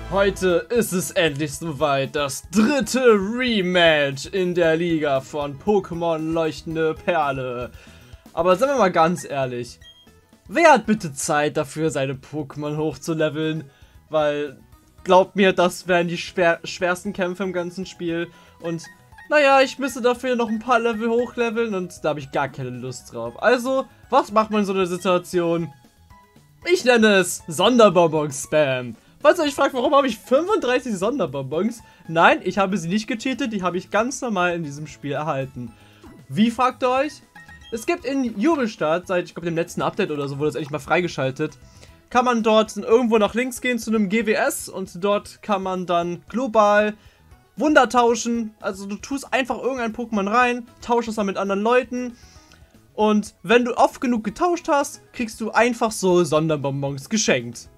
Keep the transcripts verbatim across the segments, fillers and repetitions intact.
Heute ist es endlich soweit, das dritte Rematch in der Liga von Pokémon Leuchtende Perle. Aber seien wir mal ganz ehrlich, wer hat bitte Zeit dafür, seine Pokémon hochzuleveln? Weil, glaubt mir, das wären die schwer schwersten Kämpfe im ganzen Spiel. Und naja, ich müsste dafür noch ein paar Level hochleveln und da habe ich gar keine Lust drauf. Also, was macht man in so einer Situation? Ich nenne es Sonderbonbon-Spam. Falls ihr euch fragt, warum habe ich fünfunddreißig Sonderbonbons? Nein, ich habe sie nicht gecheatet, die habe ich ganz normal in diesem Spiel erhalten. Wie, fragt ihr euch? Es gibt in Jubelstadt, seit ich glaube dem letzten Update oder so, wurde das endlich mal freigeschaltet, kann man dort irgendwo nach links gehen zu einem G W S und dort kann man dann global Wunder tauschen. Also du tust einfach irgendein Pokémon rein, tauschst es dann mit anderen Leuten und wenn du oft genug getauscht hast, kriegst du einfach so Sonderbonbons geschenkt.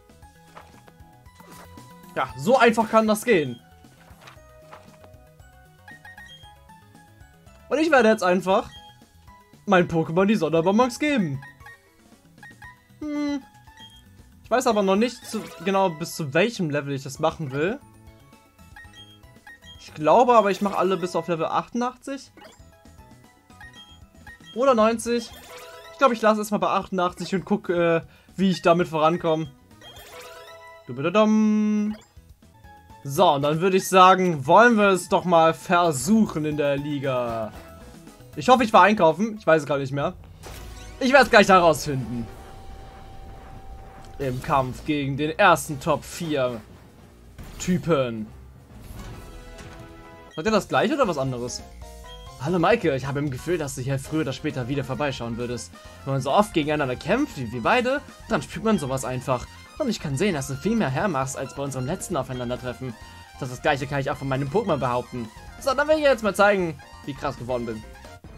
Ja, so einfach kann das gehen. Und ich werde jetzt einfach mein Pokémon die Sonderbonbons geben. Hm. Ich weiß aber noch nicht zu, genau bis zu welchem Level ich das machen will. Ich glaube aber, ich mache alle bis auf Level achtundachtzig. Oder neunzig. Ich glaube, ich lasse es mal bei achtundachtzig und gucke, äh, wie ich damit vorankomme. So, und dann würde ich sagen, wollen wir es doch mal versuchen in der Liga. Ich hoffe, ich war einkaufen. Ich weiß es gar nicht mehr. Ich werde es gleich herausfinden. Im Kampf gegen den ersten Top vier Typen. Sagt ihr das gleiche oder was anderes? Hallo Maike, ich habe im Gefühl, dass du hier früher oder später wieder vorbeischauen würdest. Wenn man so oft gegeneinander kämpft wie wir beide, dann spürt man sowas einfach. Und ich kann sehen, dass du viel mehr hermachst als bei unserem letzten Aufeinandertreffen. Das, das gleiche kann ich auch von meinem Pokémon behaupten. So, dann will ich jetzt mal zeigen, wie krass geworden bin.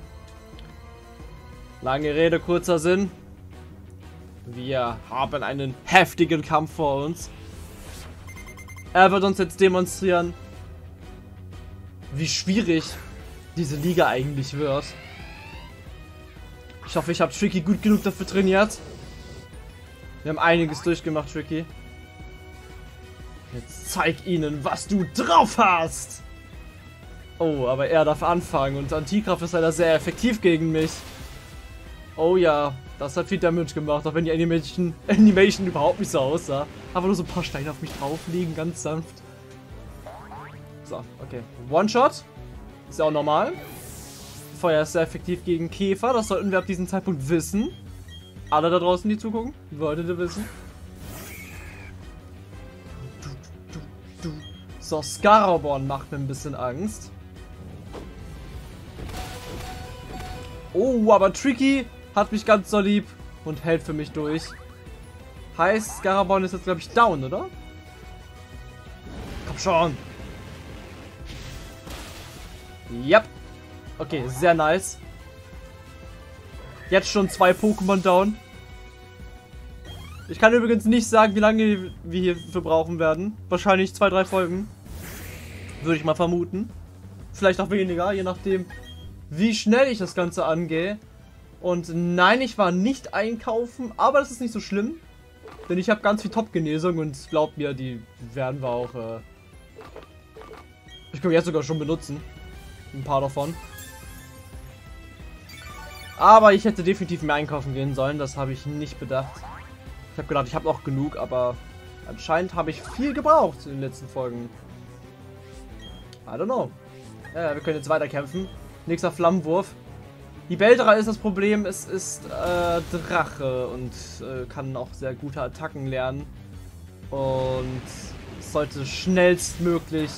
Lange Rede, kurzer Sinn. Wir haben einen heftigen Kampf vor uns. Er wird uns jetzt demonstrieren, wie schwierig diese Liga eigentlich wird. Ich hoffe, ich habe Tricky gut genug dafür trainiert. Wir haben einiges durchgemacht, Tricky. Jetzt zeig ihnen, was du drauf hast. Oh, aber er darf anfangen und Antikraft ist leider sehr effektiv gegen mich. Oh ja, das hat viel Damage gemacht, auch wenn die Animation, Animation überhaupt nicht so aussah. Aber nur so ein paar Steine auf mich drauf liegen, ganz sanft. So, okay. One-Shot. Ist ja auch normal. Feuer ist sehr effektiv gegen Käfer, das sollten wir ab diesem Zeitpunkt wissen. Alle da draußen, die zugucken, solltet ihr wissen. So, Scaraborn macht mir ein bisschen Angst. Oh, aber Tricky hat mich ganz so lieb und hält für mich durch. Heißt, Scaraborn ist jetzt, glaube ich, down, oder? Komm schon. Yep. Okay, sehr nice. Jetzt schon zwei Pokémon down. Ich kann übrigens nicht sagen, wie lange wir hierfür brauchen werden. Wahrscheinlich zwei, drei Folgen. Würde ich mal vermuten. Vielleicht auch weniger, je nachdem, wie schnell ich das Ganze angehe. Und nein, ich war nicht einkaufen, aber das ist nicht so schlimm. Denn ich habe ganz viel Top-Genesung und glaubt mir, die werden wir auch... Äh ich kann jetzt sogar schon benutzen. Ein paar davon. Aber ich hätte definitiv mehr einkaufen gehen sollen, das habe ich nicht bedacht. Ich habe gedacht, ich habe noch genug, aber anscheinend habe ich viel gebraucht in den letzten Folgen. I don't know. Ja, wir können jetzt weiter kämpfen. Nächster Flammenwurf. Die Beldra ist das Problem, es ist äh, Drache und äh, kann auch sehr gute Attacken lernen. Und es sollte schnellstmöglich...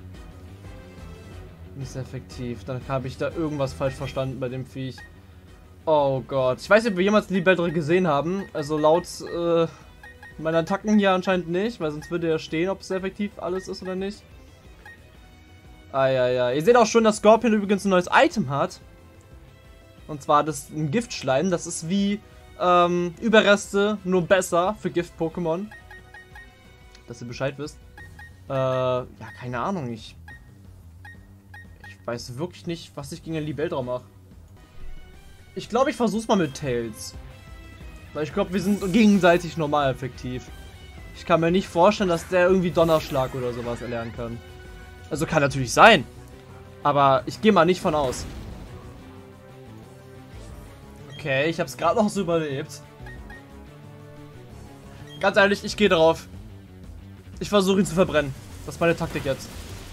Nicht sehr effektiv. Dann habe ich da irgendwas falsch verstanden bei dem Viech. Oh Gott. Ich weiß nicht, ob wir jemals die Beldra gesehen haben. Also laut äh, meinen Attacken hier anscheinend nicht, weil sonst würde ja stehen, ob es sehr effektiv alles ist oder nicht. Ah ja, ja. Ihr seht auch schon, dass Scorpion übrigens ein neues Item hat. Und zwar das ein Giftschleim. Das ist wie ähm, Überreste, nur besser für Gift-Pokémon. Dass ihr Bescheid wisst. Äh, ja, keine Ahnung. Ich, ich weiß wirklich nicht, was ich gegen den Libeldra mache. Ich glaube, ich versuch's mal mit Tails. Weil ich glaube, wir sind gegenseitig normal effektiv. Ich kann mir nicht vorstellen, dass der irgendwie Donnerschlag oder sowas erlernen kann. Also kann natürlich sein. Aber ich gehe mal nicht von aus. Okay, ich habe es gerade noch so überlebt. Ganz ehrlich, ich gehe drauf. Ich versuche ihn zu verbrennen. Das ist meine Taktik jetzt.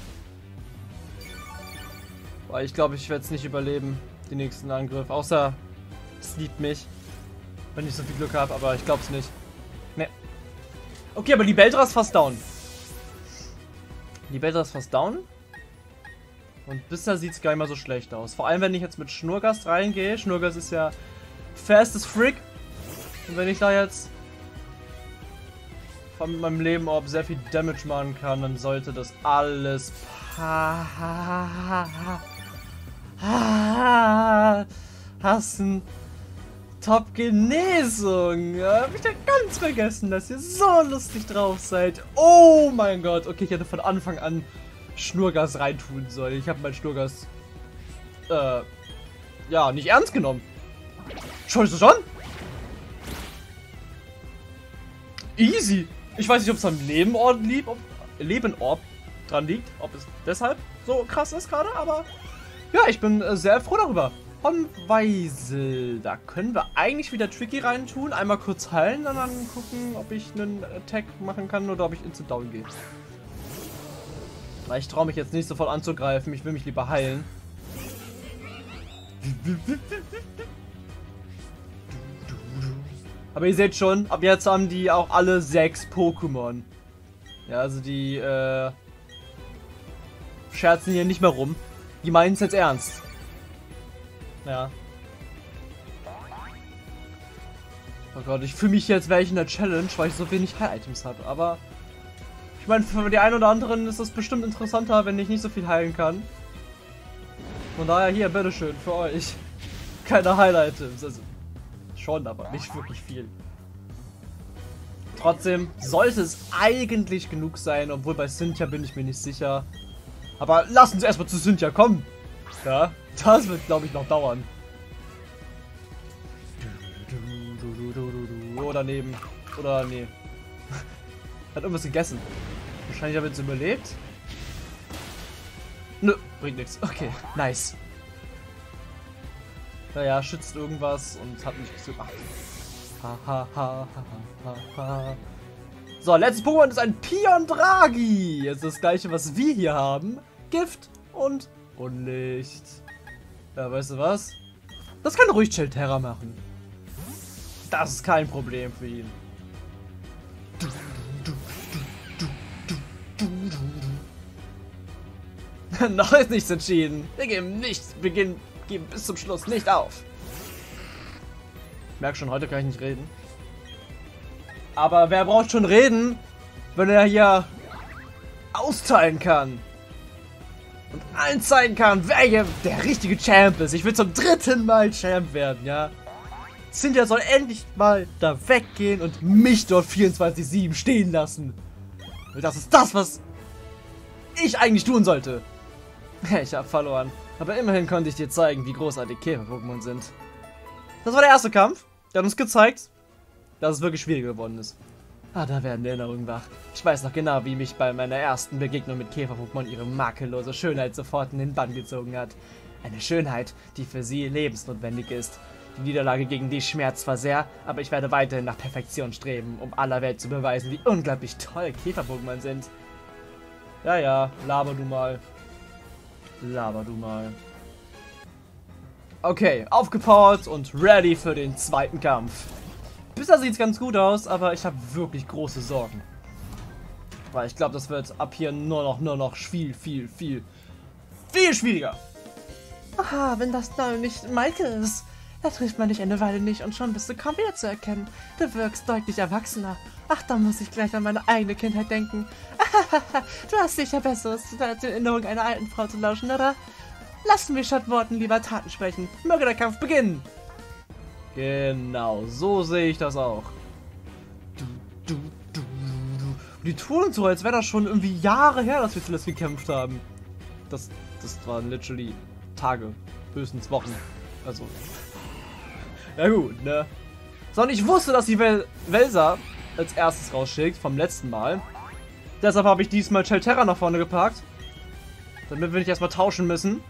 Weil ich glaube, ich werde es nicht überleben, den nächsten Angriff. Außer es liebt mich. Wenn ich so viel Glück habe, aber ich glaube es nicht. Ne. Okay, aber die Beldra ist fast down. Die Beldra ist fast down. Und bisher sieht es gar nicht mal so schlecht aus. Vor allem, wenn ich jetzt mit Schnurgast reingehe. Schnurgast ist ja fast as frick. Und wenn ich da jetzt von meinem Leben ob sehr viel Damage machen kann, dann sollte das alles hassen. Top Genesung. Ja, hab ich ja ganz vergessen, dass ihr so lustig drauf seid. Oh mein Gott. Okay, ich hätte von Anfang an Schnurgas reintun sollen. Ich habe mein Schnurgas äh, ja, nicht ernst genommen. Schaust du schon? Easy. Ich weiß nicht, ob es am Lebenort liegt, ob Lebenort dran liegt, ob es deshalb so krass ist gerade, aber ja, ich bin äh, sehr froh darüber. Von Weisel, da können wir eigentlich wieder Tricky reintun, einmal kurz heilen, dann, dann gucken, ob ich einen Attack machen kann oder ob ich instant down gehe. Weil ich traue mich jetzt nicht sofort anzugreifen, ich will mich lieber heilen. Aber ihr seht schon, ab jetzt haben die auch alle sechs Pokémon. Ja, also die äh, scherzen hier nicht mehr rum. Die meinen es jetzt ernst. Ja. Oh Gott, ich fühle mich jetzt, wäre ich in der Challenge, weil ich so wenig Heil-Items habe. Aber ich meine, für die einen oder anderen ist das bestimmt interessanter, wenn ich nicht so viel heilen kann. Von daher hier, bitteschön, für euch. Keine Heil-Items. Also schon, aber nicht wirklich viel. Trotzdem sollte es eigentlich genug sein, obwohl bei Cynthia bin ich mir nicht sicher. Aber lassen Sie erstmal zu Cynthia kommen. Ja, das wird, glaube ich, noch dauern. Oder neben. Oder nee. Hat irgendwas gegessen. Wahrscheinlich habe ich jetzt überlebt. Nö, bringt nichts. Okay, nice. Naja, schützt irgendwas und hat nichts gemacht. Ha, ha, ha, ha, ha, ha. So, letztes Pokémon ist ein Piondragi. Jetzt das gleiche, was wir hier haben. Gift und Unlicht. Ja, weißt du was? Das kann ruhig Chelterra machen. Das ist kein Problem für ihn. Noch ist nichts entschieden. Wir geben nichts. Wir gehen, geben bis zum Schluss nicht auf. Ich merke schon, heute kann ich nicht reden. Aber wer braucht schon reden, wenn er hier austeilen kann? Und allen zeigen kann, wer hier der richtige Champ ist. Ich will zum dritten Mal Champ werden, ja. Cynthia soll endlich mal da weggehen und mich dort vierundzwanzig sieben stehen lassen. Und das ist das, was ich eigentlich tun sollte. Ich habe verloren. Aber immerhin konnte ich dir zeigen, wie großartig Käfer-Pokémon sind. Das war der erste Kampf. Der hat uns gezeigt, dass es wirklich schwierig geworden ist. Ah, da werden Erinnerungen wach. Ich weiß noch genau, wie mich bei meiner ersten Begegnung mit Käfer-Pokémon ihre makellose Schönheit sofort in den Bann gezogen hat. Eine Schönheit, die für sie lebensnotwendig ist. Die Niederlage gegen die schmerzt zwar sehr, aber ich werde weiterhin nach Perfektion streben, um aller Welt zu beweisen, wie unglaublich toll Käfer-Pokémon sind. Ja, ja, laber du mal. Laber du mal. Okay, aufgepowert und ready für den zweiten Kampf. Bisher sieht es ganz gut aus, aber ich habe wirklich große Sorgen. Weil ich glaube, das wird ab hier nur noch, nur noch viel, viel, viel, viel schwieriger. Aha, wenn das da nicht Maike ist. Da trifft man dich eine Weile nicht und schon bist du kaum wieder zu erkennen. Du wirkst deutlich erwachsener. Ach, da muss ich gleich an meine eigene Kindheit denken. Du hast sicher Besseres, als die Erinnerung einer alten Frau zu lauschen, oder? Lassen wir statt Worten lieber Taten sprechen. Möge der Kampf beginnen. Genau, so sehe ich das auch. Du, du, du, du. Die tun so, als wäre das schon irgendwie Jahre her, dass wir zuletzt gekämpft haben. Das, das waren literally Tage, höchstens Wochen. Also, ja gut, ne? So, und ich wusste, dass die Wel Welser als erstes rausschickt vom letzten Mal. Deshalb habe ich diesmal Chelterra nach vorne gepackt. Damit wir nicht erstmal tauschen müssen.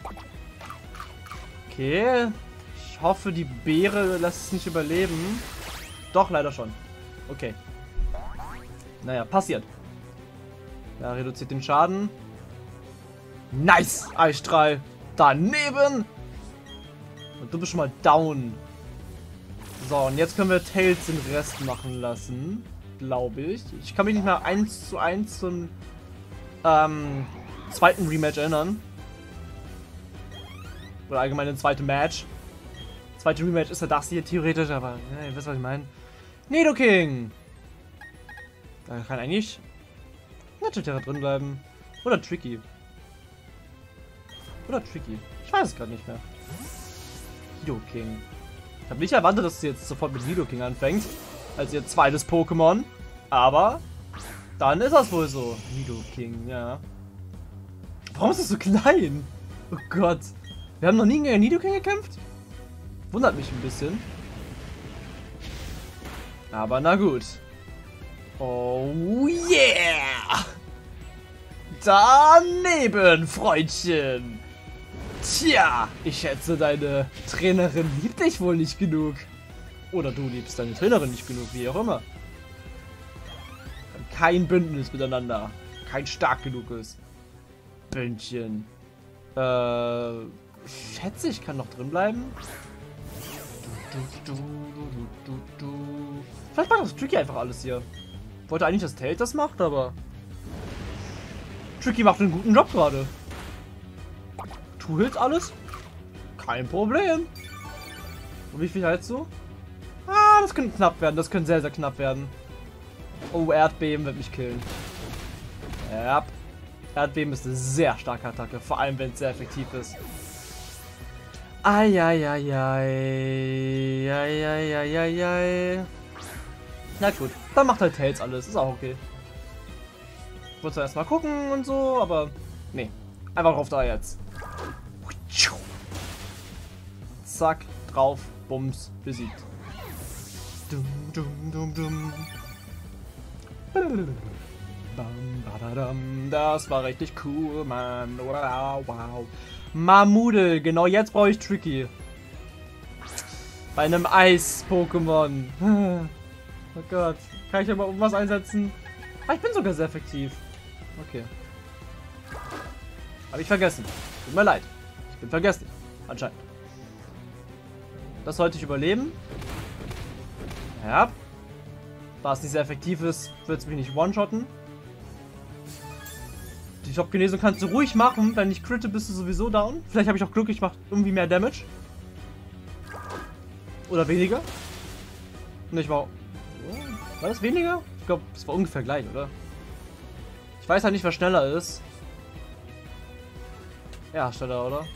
Okay. Ich hoffe, die Beere lässt es nicht überleben. Doch, leider schon. Okay. Naja, passiert. Ja, reduziert den Schaden. Nice! Eisstrahl. Daneben. Und du bist schon mal down. So, und jetzt können wir Tails den Rest machen lassen. Glaube ich. Ich kann mich nicht mehr eins zu eins zum ähm, zweiten Rematch erinnern. Oder allgemein ein zweites Match. Zweite Rematch ist ja das hier theoretisch, aber ja, ihr wisst, was ich meine. Nidoking! Da kann eigentlich Chelterra drin bleiben. Oder Tricky. Oder Tricky. Ich weiß es gerade nicht mehr. Nidoking. Ich habe nicht erwartet, dass sie jetzt sofort mit Nidoking anfängt. Als ihr zweites Pokémon. Aber dann ist das wohl so. Nidoking, ja. Warum ist das so klein? Oh Gott. Wir haben noch nie gegen Nidoking gekämpft? Wundert mich ein bisschen. Aber na gut. Oh yeah! Daneben, Freundchen! Tja, ich schätze, deine Trainerin liebt dich wohl nicht genug. Oder du liebst deine Trainerin nicht genug, wie auch immer. Kein Bündnis miteinander. Kein stark genuges Bündchen. Äh, schätze, ich kann noch drin bleiben. Du, du, du, du, du. Vielleicht macht das Tricky einfach alles hier. Wollte eigentlich, dass Tails das macht, aber Tricky macht einen guten Job gerade. Du hältst alles? Kein Problem. Und wie viel hältst du? Ah, das könnte knapp werden. Das könnte sehr, sehr knapp werden. Oh, Erdbeben wird mich killen. Ja. Erdbeben ist eine sehr starke Attacke. Vor allem, wenn es sehr effektiv ist. Eieieiei. Eieieiei. Na gut, dann macht halt Tails alles. Ist auch okay. Ich wollte erst mal gucken und so, aber nee. Einfach drauf da jetzt. Zack, drauf, bums, besiegt. Dum, dum, dum, dum. Das war richtig cool, Mann. Wow, wow. Mammudel, genau jetzt brauche ich Tricky. Bei einem Eis-Pokémon. Oh Gott. Kann ich aber irgendwas einsetzen? Ah, ich bin sogar sehr effektiv. Okay. Habe ich vergessen. Tut mir leid. Ich bin vergessen. Anscheinend. Das sollte ich überleben. Ja. Da es nicht sehr effektiv ist, wird es mich nicht one-shotten. Die Top-Genesung kannst du ruhig machen. Wenn ich critte, bist du sowieso down. Vielleicht habe ich auch Glück, ich mache irgendwie mehr Damage. Oder weniger. Nicht mal. War das weniger? Ich glaube, es war ungefähr gleich, oder? Ich weiß halt nicht, wer schneller ist. Ja, schneller, oder?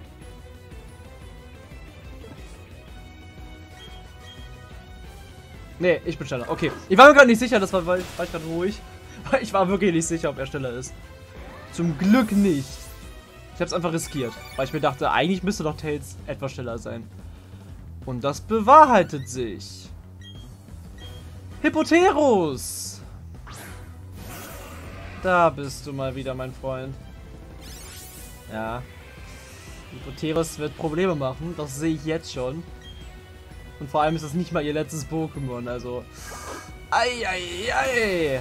Nee, ich bin schneller. Okay. Ich war mir gerade nicht sicher, das war, war ich gerade ruhig. Ich war wirklich nicht sicher, ob er schneller ist. Zum Glück nicht. Ich habe es einfach riskiert, weil ich mir dachte, eigentlich müsste doch Tails etwas schneller sein. Und das bewahrheitet sich. Hippoterus! Da bist du mal wieder, mein Freund. Ja. Hippoterus wird Probleme machen, das sehe ich jetzt schon. Und vor allem ist das nicht mal ihr letztes Pokémon, also... Eieiei!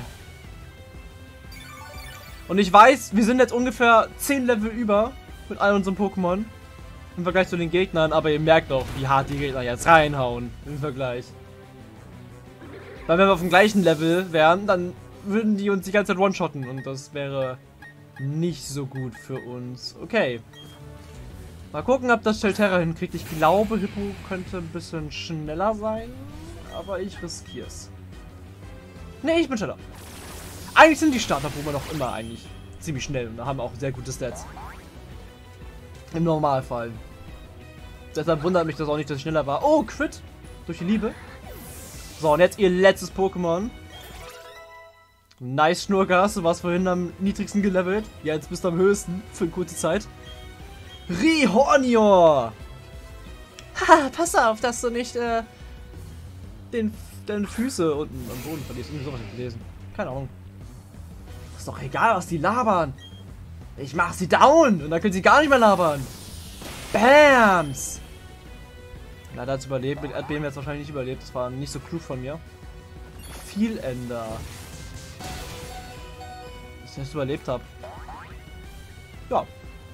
Und ich weiß, wir sind jetzt ungefähr zehn Level über mit all unseren Pokémon im Vergleich zu den Gegnern, aber ihr merkt doch, wie hart die Gegner jetzt reinhauen im Vergleich. Weil wenn wir auf dem gleichen Level wären, dann würden die uns die ganze Zeit one-shotten und das wäre nicht so gut für uns. Okay. Mal gucken, ob das Chelterra hinkriegt. Ich glaube, Hippo könnte ein bisschen schneller sein, aber ich riskiere es. Ne, ich bin schneller. Eigentlich sind die Starter-Pokémon noch immer eigentlich ziemlich schnell und haben auch sehr gute Stats. Im Normalfall. Deshalb wundert mich das auch nicht, dass ich schneller war. Oh, Crit! Durch die Liebe. So, und jetzt ihr letztes Pokémon. Nice, Schnurgas. Du warst vorhin am niedrigsten gelevelt. Jetzt bist du am höchsten für eine kurze Zeit. Rihornior! Haha, pass auf, dass du nicht äh, den deine Füße unten am Boden verlierst. Irgendwie sowas gelesen. Keine Ahnung. Ist doch egal, was die labern. Ich mach sie down und dann können sie gar nicht mehr labern. Bams! Leider hat es überlebt. Mit Erdbeben jetzt wahrscheinlich nicht überlebt. Das war nicht so klug von mir. Vielender. Dass ich das überlebt habe. Ja.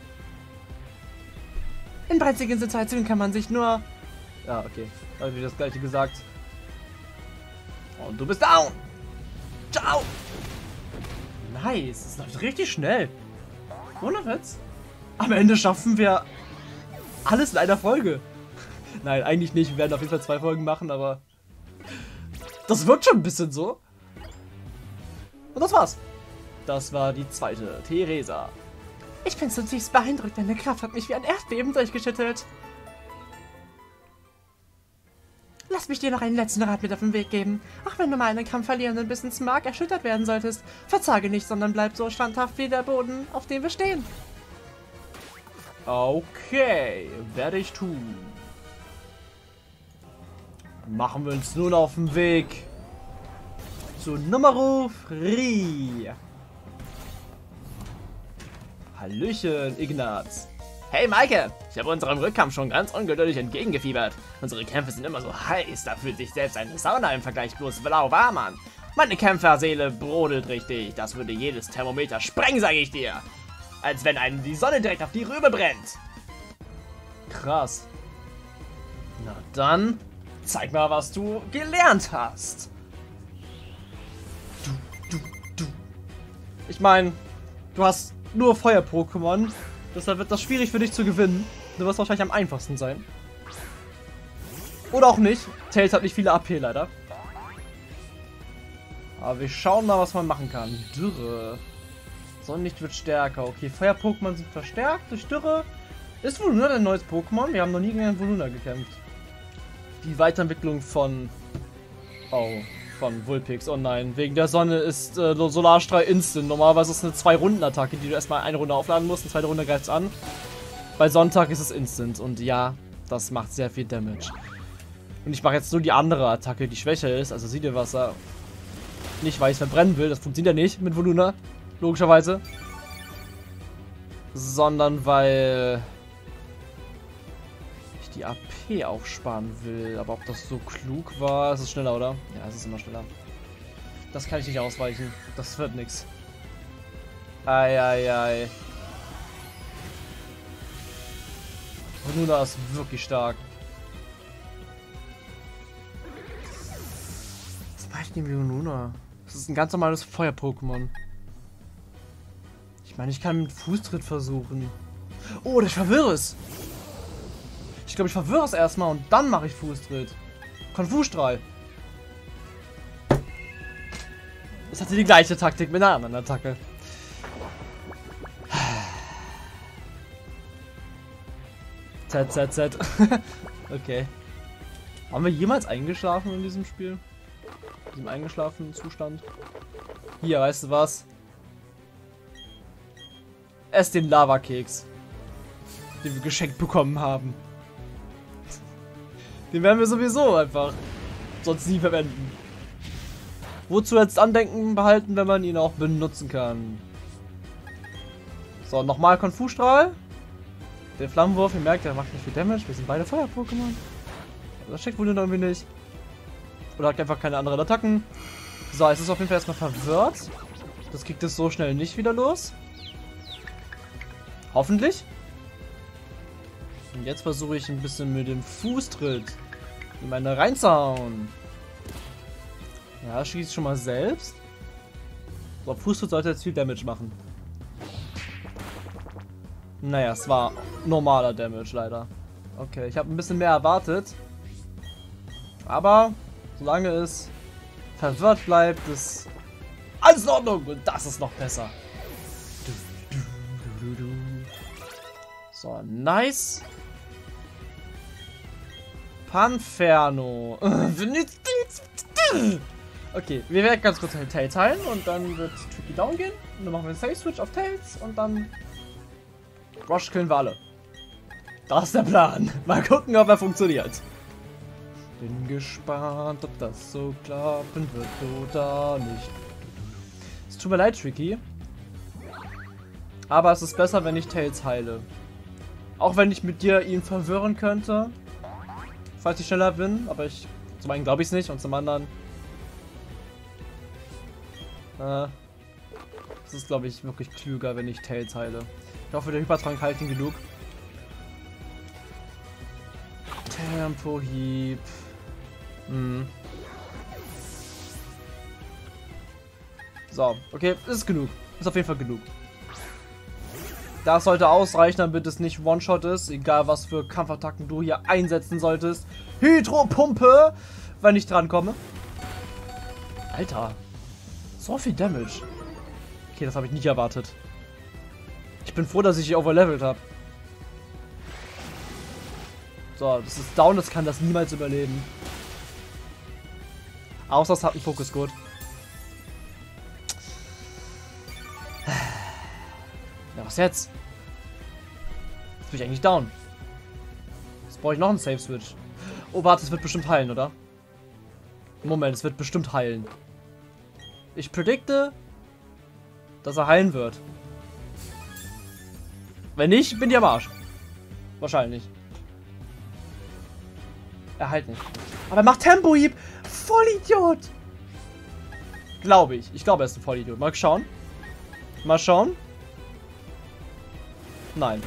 In brenzligen Situationen kann man sich nur... Ja, okay. Da habe ich das gleiche gesagt. Und du bist down! Ciao! Nice. Das läuft richtig schnell. Ohne Witz. Am Ende schaffen wir alles in einer Folge. Nein, eigentlich nicht. Wir werden auf jeden Fall zwei Folgen machen, aber... Das wird schon ein bisschen so. Und das war's. Das war die zweite Theresa. Ich bin zutiefst beeindruckt, deine Kraft hat mich wie ein Erdbeben durchgeschüttelt. Lass mich dir noch einen letzten Rat mit auf den Weg geben. Auch wenn du mal einen Kampf verlieren und bis ins Mark erschüttert werden solltest, verzage nicht, sondern bleib so standhaft wie der Boden, auf dem wir stehen. Okay, werde ich tun. Machen wir uns nun auf den Weg zu Numero drei. Hallöchen, Ignaz. Hey Maike, ich habe unserem Rückkampf schon ganz ungeduldig entgegengefiebert. Unsere Kämpfe sind immer so heiß, da fühlt sich selbst eine Sauna im Vergleich bloß blau warm an. Meine Kämpferseele brodelt richtig, das würde jedes Thermometer sprengen, sage ich dir. Als wenn einem die Sonne direkt auf die Rübe brennt. Krass. Na dann, zeig mal, was du gelernt hast. Du, du, du. Ich meine, du hast nur Feuer-Pokémon. Deshalb wird das schwierig für dich zu gewinnen. Du wirst wahrscheinlich am einfachsten sein. Oder auch nicht. Tails hat nicht viele A P leider. Aber wir schauen mal, was man machen kann. Dürre. Sonnenlicht wird stärker. Okay, Feuer-Pokémon sind verstärkt durch Dürre. Ist Voluna ein neues Pokémon? Wir haben noch nie gegen einen Voluna gekämpft. Die Weiterentwicklung von... Oh, von Vulpix. Oh nein, wegen der Sonne ist äh, Solarstrahl Instant. Normalerweise ist es eine zwei-Runden-Attacke, die du erstmal eine Runde aufladen musst. Eine zweite Runde greift es an. Bei Sonntag ist es Instant. Und ja, das macht sehr viel Damage. Und ich mache jetzt nur die andere Attacke, die schwächer ist. Also sieh dir Wasser. Nicht, weil ich es verbrennen will. Das funktioniert ja nicht mit Voluna. Logischerweise. Sondern weil... die A P aufsparen will. Aber ob das so klug war, ist es schneller, oder? Ja, es ist immer schneller. Das kann ich nicht ausweichen. Das wird nix. Eieiei. Voluna ist wirklich stark. Was mache ich denn mit Voluna? Das ist ein ganz normales Feuer-Pokémon. Ich meine, ich kann mit Fußtritt versuchen. Oh, ich verwirre es. Ich glaube, ich verwirre es erstmal und dann mache ich Fußtritt. Konfusstrahl. Das hatte die gleiche Taktik mit einer anderen Attacke. Z, Z, Z. Okay. Haben wir jemals eingeschlafen in diesem Spiel? In diesem eingeschlafenen Zustand? Hier, weißt du was? Ess den Lavakeks, den wir geschenkt bekommen haben. Den werden wir sowieso einfach sonst nie verwenden. Wozu jetzt Andenken behalten, wenn man ihn auch benutzen kann? So, nochmal Konfusstrahl. Der Flammenwurf, ihr merkt, der macht nicht viel Damage. Wir sind beide Feuer-Pokémon. Das checkt wohl irgendwie nicht. Oder hat einfach keine anderen Attacken. So, es ist auf jeden Fall erstmal verwirrt. Das kriegt es so schnell nicht wieder los. Hoffentlich. Und jetzt versuche ich ein bisschen mit dem Fußtritt in meine reinzuhauen. Ja, schießt schon mal selbst. So, Fußtritt sollte jetzt viel Damage machen. Naja, es war normaler Damage leider. Okay, ich habe ein bisschen mehr erwartet. Aber solange es verwirrt bleibt, ist alles in Ordnung. Und das ist noch besser. So, nice. Panferno. Okay, wir werden ganz kurz Tails heilen und dann wird Tricky down gehen. Und dann machen wir einen Safe Switch auf Tails und dann Rush killen wir alle. Das ist der Plan. Mal gucken, ob er funktioniert. Bin gespannt, ob das so klappen wird oder nicht. Es tut mir leid, Tricky. Aber es ist besser, wenn ich Tails heile. Auch wenn ich mit dir ihn verwirren könnte. Falls ich schneller bin. Aber ich... Zum einen glaube ich es nicht und zum anderen... Äh, es ist, glaube ich, wirklich klüger, wenn ich Tails heile. Ich hoffe, der Hypertrank heilt ihn genug. Tempo-Hieb. Hm. So, okay, ist genug. Ist auf jeden Fall genug. Das sollte ausreichen, damit es nicht One-Shot ist. Egal, was für Kampfattacken du hier einsetzen solltest. Hydropumpe, wenn ich drankomme. Alter. So viel Damage. Okay, das habe ich nicht erwartet. Ich bin froh, dass ich hier overlevelt habe. So, das ist down, das kann das niemals überleben. Außer es hat einen Fokus-Code. Ja, was jetzt? Jetzt bin ich eigentlich down. Jetzt brauche ich noch einen Save-Switch. Oh, warte, es wird bestimmt heilen, oder? Moment, es wird bestimmt heilen. Ich predikte, dass er heilen wird. Wenn nicht, bin ich am Arsch. Wahrscheinlich. Er heilt nicht. Aber er macht Tempo-Hieb. Vollidiot. Glaube ich. Ich glaube, er ist ein Vollidiot. Mal schauen. Mal schauen. Nein.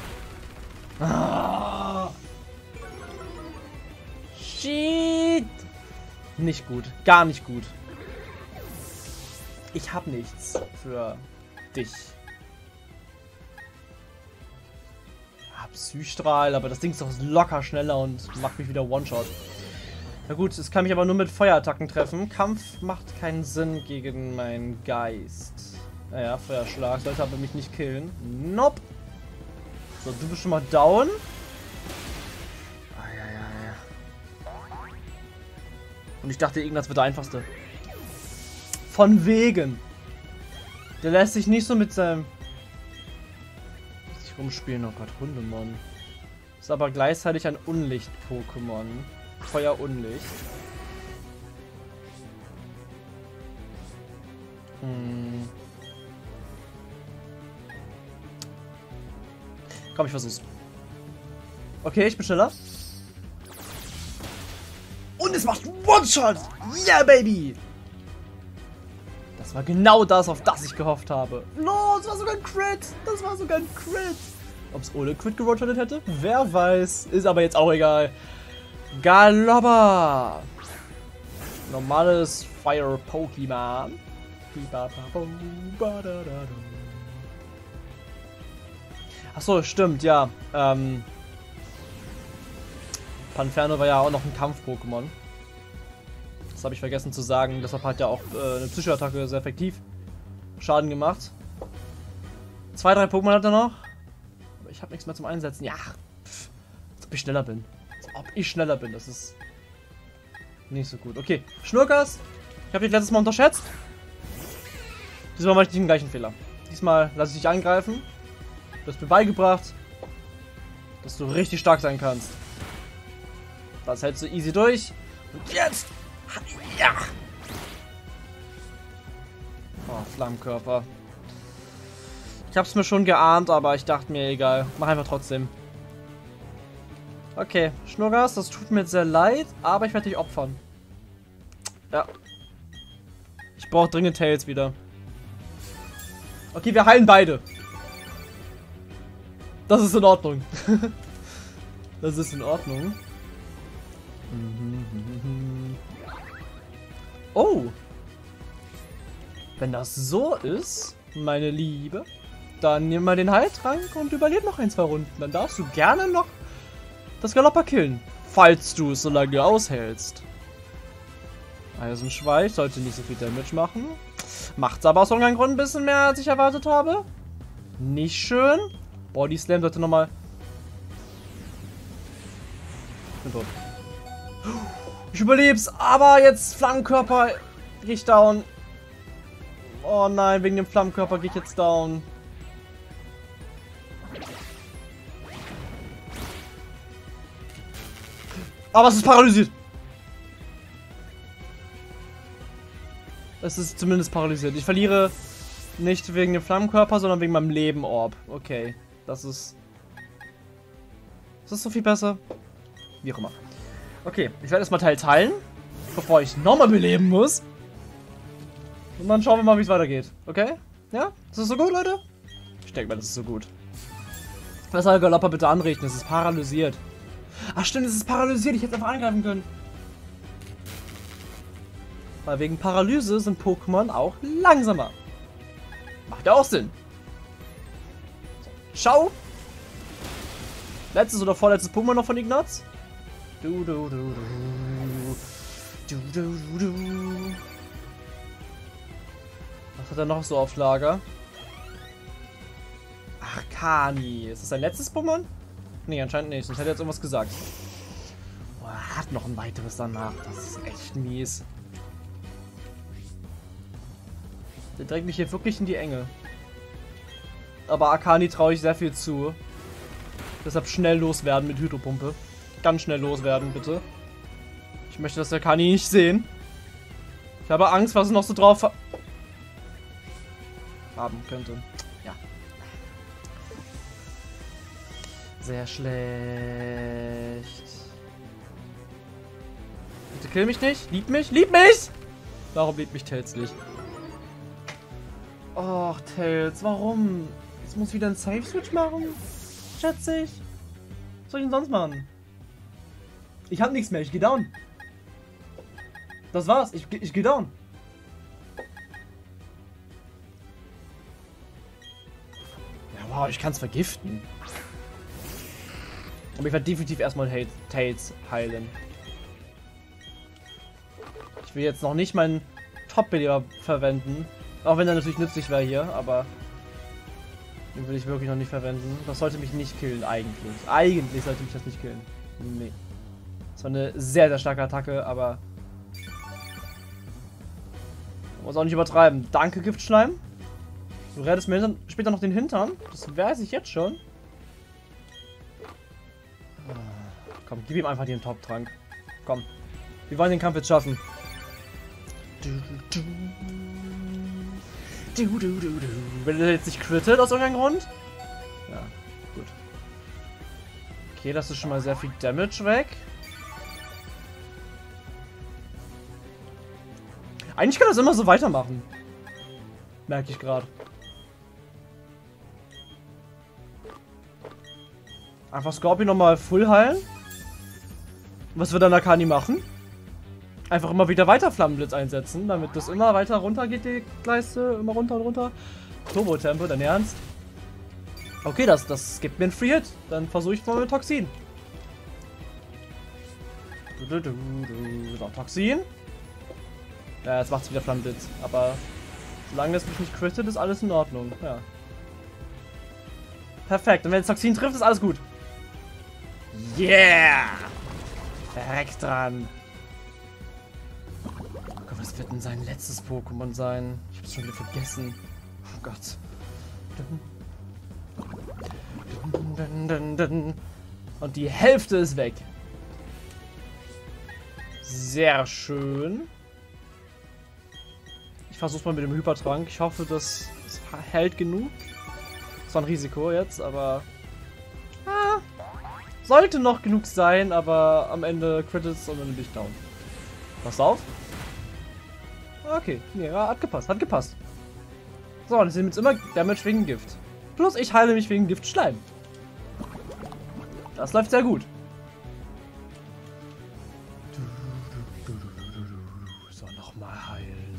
Ah. Shit. Nicht gut. Gar nicht gut. Ich hab nichts für dich. Ja, Psystrahl, aber das Ding ist doch locker schneller und macht mich wieder One-Shot. Na gut, es kann mich aber nur mit Feuerattacken treffen. Kampf macht keinen Sinn gegen meinen Geist. Naja, Feuerschlag sollte aber mich nicht killen. Nope. So, du bist schon mal down. Ah, ja, ja, ja. Und ich dachte, Ignaz wird der einfachste. Von wegen. Der lässt sich nicht so mit seinem... sich rumspielen. Oh Gott, Hundemann. Ist aber gleichzeitig ein Unlicht-Pokémon. Feuer-Unlicht. Hm. Komm, ich versuch's. Okay, ich bin schneller. Und es macht One-Shot! Yeah, Baby! Das war genau das, auf das ich gehofft habe. No, das war sogar ein Crit! Das war sogar ein Crit! Ob es ohne Crit gerottet hätte? Wer weiß. Ist aber jetzt auch egal. Galoppa! Normales Fire-Pokémon. Achso, stimmt, ja. Ähm, Panferno war ja auch noch ein Kampf-Pokémon. Das habe ich vergessen zu sagen. Deshalb hat ja auch äh, eine Psychoattacke sehr effektiv Schaden gemacht. Zwei, drei Pokémon hat er noch. Aber ich habe nichts mehr zum Einsetzen. Ja, pff, als ob ich schneller bin. Als ob ich schneller bin. Das ist nicht so gut. Okay, Schnurkas. Ich habe dich letztes Mal unterschätzt. Diesmal mache ich den gleichen Fehler. Diesmal lasse ich dich angreifen. Du hast mir beigebracht, dass du richtig stark sein kannst. Das hältst du easy durch. Und jetzt! Ja! Oh, Flammenkörper. Ich hab's mir schon geahnt, aber ich dachte mir, egal. Mach einfach trotzdem. Okay, Schnurgas, das tut mir sehr leid, aber ich werde dich opfern. Ja. Ich brauche dringend Tails wieder. Okay, wir heilen beide. Das ist in Ordnung. Das ist in Ordnung. Oh. Wenn das so ist, meine Liebe, dann nimm mal den Heiltrank und überleb noch ein, zwei Runden. Dann darfst du gerne noch das Galoppa killen. Falls du es so lange aushältst. Eisenschweif sollte nicht so viel Damage machen. Macht's aber aus irgendeinem Grund ein bisschen mehr, als ich erwartet habe. Nicht schön. Body Slam sollte nochmal... Ich bin tot. Ich überleb's, aber jetzt Flammenkörper gehe ich down. Oh nein, wegen dem Flammenkörper gehe ich jetzt down. Aber es ist paralysiert. Es ist zumindest paralysiert. Ich verliere nicht wegen dem Flammenkörper, sondern wegen meinem Leben-Orb. Okay, das ist... Ist das so viel besser? Wie auch immer. Okay, ich werde erstmal Teil teilen, bevor ich nochmal beleben muss. Und dann schauen wir mal, wie es weitergeht. Okay? Ja? Ist das so gut, Leute? Ich denke mal, das ist so gut. Was soll Galoppa bitte anrichten? Es ist paralysiert. Ach stimmt, es ist paralysiert. Ich hätte einfach angreifen können. Weil wegen Paralyse sind Pokémon auch langsamer. Macht ja auch Sinn. So, schau. Letztes oder vorletztes Pokémon noch von Ignaz. Du, du, du, du. Du, du, du, du. Was hat er noch so auf Lager? Arcani. Ist das sein letztes Pokémon? Nee, anscheinend nicht. Sonst hätte er jetzt irgendwas gesagt. Oh, er hat noch ein weiteres danach. Das ist echt mies. Der drängt mich hier wirklich in die Enge. Aber Arcani traue ich sehr viel zu. Deshalb schnell loswerden mit Hydropumpe. Ganz schnell loswerden, bitte. Ich möchte das Arcani nicht sehen. Ich habe Angst, was es noch so drauf haben könnte. Ja. Sehr schlecht. Bitte kill mich nicht. Lieb mich. Lieb mich! Warum liebt mich Tails nicht? Och, Tails, warum? Jetzt muss ich wieder einen Safe-Switch machen? Schätze ich. Was soll ich denn sonst machen? Ich hab nichts mehr, ich geh down. Das war's, ich, ich geh down. Ja, wow, ich kann's vergiften. Aber ich werde definitiv erstmal Tails heilen. Ich will jetzt noch nicht meinen Top-Beleber verwenden. Auch wenn er natürlich nützlich wäre hier, aber den will ich wirklich noch nicht verwenden. Das sollte mich nicht killen, eigentlich. Eigentlich sollte mich das nicht killen. Nee. Das war eine sehr, sehr starke Attacke, aber man muss auch nicht übertreiben. Danke, Giftschleim. Du rettest mir später noch den Hintern. Das weiß ich jetzt schon. Komm, gib ihm einfach den Top-Trank. Komm. Wir wollen den Kampf jetzt schaffen. Du, du, du. Du, du, du, du. Wenn er jetzt nicht crittet aus irgendeinem Grund? Ja, gut. Okay, das ist schon mal sehr viel Damage weg. Eigentlich kann das immer so weitermachen. Merke ich gerade. Einfach Scorpion nochmal full heilen. Was wird dann Arcani machen? Einfach immer wieder weiter Flammenblitz einsetzen, damit das immer weiter runter geht, die Leiste. Immer runter und runter. Turbo-Tempo, dein Ernst? Okay, das, das gibt mir einen Free-Hit. Dann versuche ich mal mit Toxin. Du, du, du, du. So, Toxin. Ja, jetzt macht es wieder Flammenblitz. Aber solange es mich nicht crittet, ist alles in Ordnung. Ja. Perfekt. Und wenn es Toxin trifft, ist alles gut. Yeah! Direkt dran. Was wird denn sein letztes Pokémon sein? Ich hab's schon wieder vergessen. Oh Gott. Und die Hälfte ist weg. Sehr schön. Ich versuch's mal mit dem Hypertrank. Ich hoffe, das hält genug. Das war ein Risiko jetzt, aber... Ah, sollte noch genug sein, aber am Ende Credits und dann bin ich down. Pass auf. Okay, ja, hat gepasst, hat gepasst. So, und jetzt sind jetzt immer Damage wegen Gift. Plus ich heile mich wegen Giftschleim. Das läuft sehr gut. So, nochmal heilen.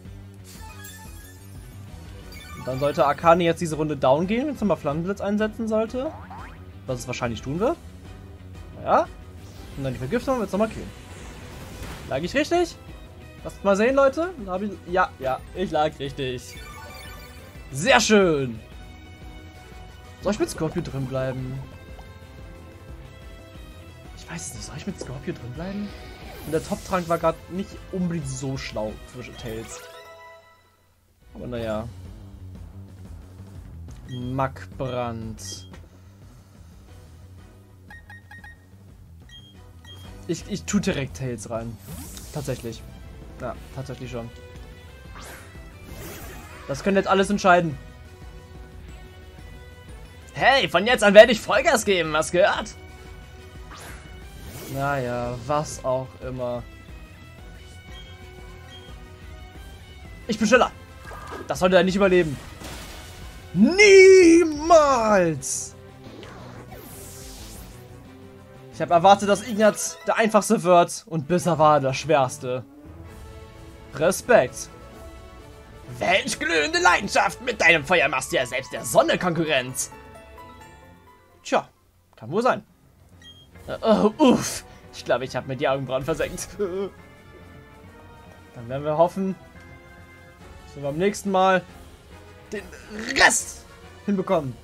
Und dann sollte Arcani jetzt diese Runde down gehen, wenn es nochmal Flammenblitz einsetzen sollte. Was es wahrscheinlich tun wird. Naja. Und dann die Vergiftung wird es nochmal killen. Lag ich richtig? Lasst mal sehen, Leute. Hab ich... Ja, ja, ich lag richtig. Sehr schön. Soll ich mit Scorpio drin bleiben? Ich weiß es nicht. Soll ich mit Scorpio drin bleiben? Und der Top-Trank war gerade nicht unbedingt so schlau für Tails. Aber naja. Mackbrand. Ich, ich tue direkt Tails rein. Tatsächlich. Ja, tatsächlich schon. Das könnte jetzt alles entscheiden. Hey, von jetzt an werde ich Vollgas geben, was gehört? Naja, was auch immer. Ich bin schneller. Das sollte er nicht überleben. Niemals! Ich habe erwartet, dass Ignaz der einfachste wird und bisher war er der schwerste. Respekt. Welch glühende Leidenschaft! Mit deinem Feuer machst du ja selbst der Sonne Konkurrenz. Tja, kann wohl sein. Oh, uff. Ich glaube, ich habe mir die Augenbrauen versenkt. Dann werden wir hoffen, dass wir beim nächsten Mal den Rest hinbekommen.